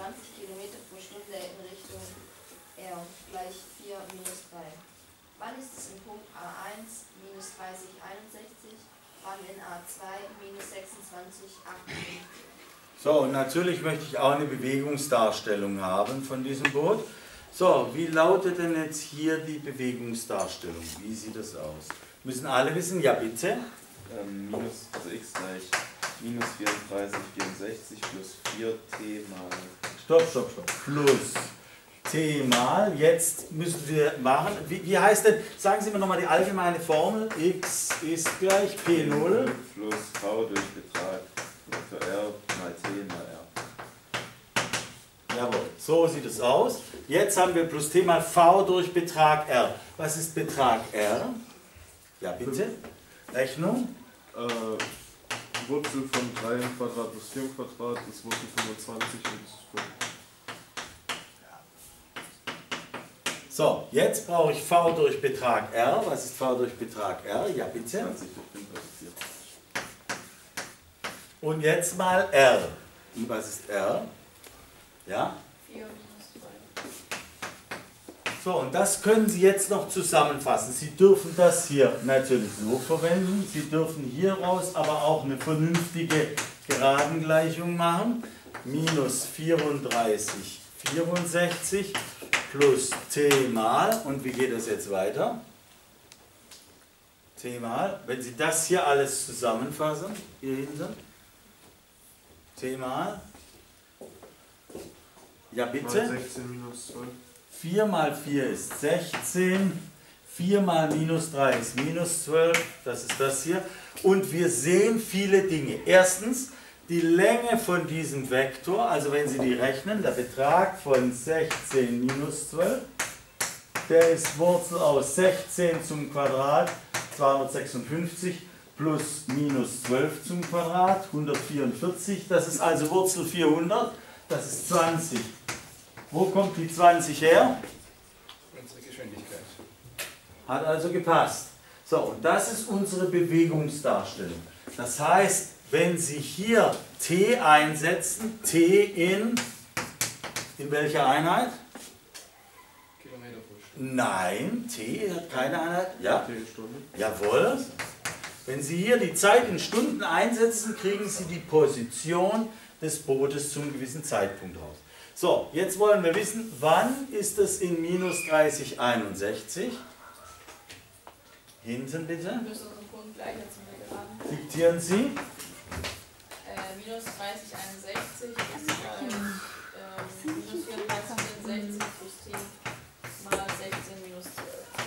20 Kilometer pro Stunde in Richtung R gleich 4 minus 3. Wann ist es in Punkt A1 minus 30, 61, wann in A2 minus 26, 58? So, und natürlich möchte ich auch eine Bewegungsdarstellung haben von diesem Boot. So, wie lautet denn jetzt hier die Bewegungsdarstellung? Wie sieht das aus? Müssen alle wissen? Ja, bitte. Also x gleich minus 34, 64 plus 4t mal... Stopp. Plus t mal, jetzt müssen wir machen, wie heißt denn, sagen Sie mir nochmal die allgemeine Formel, x ist gleich p0 plus v durch Betrag für r mal t mal r. Jawohl, so sieht es aus. Jetzt haben wir plus t mal v durch Betrag r. Was ist Betrag r? Ja, bitte. Rechnung. Wurzel von 3 im Quadrat plus 4 im Quadrat ist Wurzel 25 und 5. So, jetzt brauche ich v durch Betrag r. Was ist v durch Betrag r? Ja, bitte. 20 durch 5 ist 4. Und jetzt mal r. Und was ist r? Ja? 4 minus 2. So, und das können Sie jetzt noch zusammenfassen. Sie dürfen das hier natürlich so verwenden. Sie dürfen hieraus aber auch eine vernünftige Geradengleichung machen. Minus 34, 64 plus t mal. Und wie geht das jetzt weiter? T mal. Wenn Sie das hier alles zusammenfassen, hier hinten. T mal. Ja, bitte. Mal 16 minus 12. 4 mal 4 ist 16, 4 mal minus 3 ist minus 12, das ist das hier. Und wir sehen viele Dinge. Erstens, die Länge von diesem Vektor, also wenn Sie die rechnen, der Betrag von 16 minus 12, der ist Wurzel aus 16 zum Quadrat, 256, plus minus 12 zum Quadrat, 144, das ist also Wurzel 400, das ist 20. Wo kommt die 20 her? Unsere Geschwindigkeit. Hat also gepasst. So, und das ist unsere Bewegungsdarstellung. Das heißt, wenn Sie hier t einsetzen, t in welcher Einheit? Kilometer pro Stunde. Nein, t hat keine Einheit. Ja? 10 Stunden. Jawohl. Wenn Sie hier die Zeit in Stunden einsetzen, kriegen Sie die Position des Bootes zum gewissen Zeitpunkt raus. So, jetzt wollen wir wissen, wann ist es in minus 30, 61? Hinten bitte. Wir müssen unseren Punkt gleich jetzt mal geraden. Diktieren Sie. Minus 30, 61 ist minus 34, 64 plus 10 mal 16 minus 12.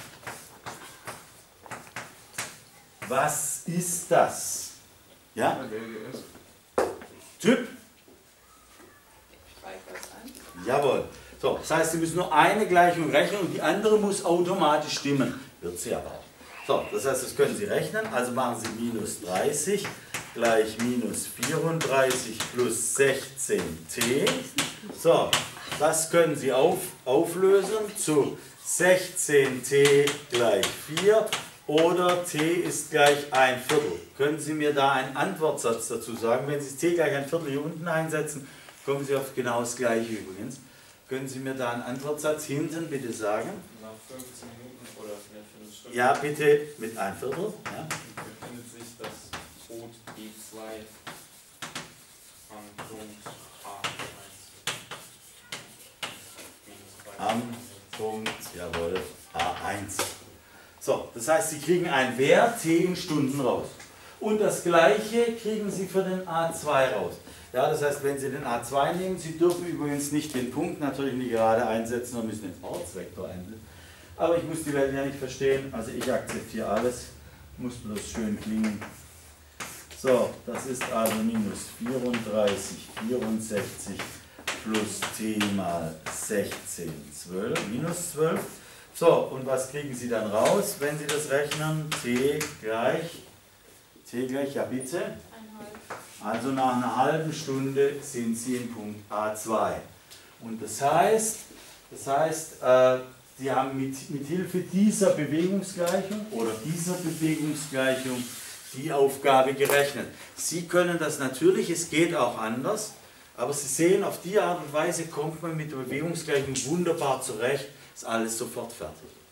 Was ist das? Ja? LGS. Typ? Speichere das ein. Jawohl. So, das heißt, Sie müssen nur eine Gleichung rechnen und die andere muss automatisch stimmen. Wird sie aber auch. So, das heißt, das können Sie rechnen. Also machen Sie minus 30 gleich minus 34 plus 16t. So, das können Sie auflösen zu 16t gleich 4 oder t ist gleich 1/4. Können Sie mir da einen Antwortsatz dazu sagen? Wenn Sie t gleich 1/4 hier unten einsetzen, kommen Sie auf genau das Gleiche übrigens. Können Sie mir da einen Antwortsatz hinten bitte sagen? Nach 15 Minuten oder eine Viertelstunde Ja, bitte mit 1/4. Ja. befindet sich das Boot E2 am Punkt A1. Am Punkt, jawohl, A1. So, das heißt, Sie kriegen einen Wert t in Stunden raus. Und das Gleiche kriegen Sie für den A2 raus. Ja, das heißt, wenn Sie den A2 nehmen, Sie dürfen übrigens nicht den Punkt natürlich in die Gerade einsetzen, sondern müssen den Ortsvektor einsetzen. Aber ich muss die Welt ja nicht verstehen, also ich akzeptiere alles, muss bloß schön klingen. So, das ist also minus 34, 64 plus t mal 16, 12, minus 12. So, und was kriegen Sie dann raus, wenn Sie das rechnen? T gleich, ja bitte. Also nach einer halben Stunde sind Sie im Punkt A2. Und das heißt, Sie haben mit Hilfe dieser Bewegungsgleichung oder dieser Bewegungsgleichung die Aufgabe gerechnet. Sie können das natürlich, es geht auch anders. Aber Sie sehen, auf die Art und Weise kommt man mit der Bewegungsgleichung wunderbar zurecht, ist alles sofort fertig.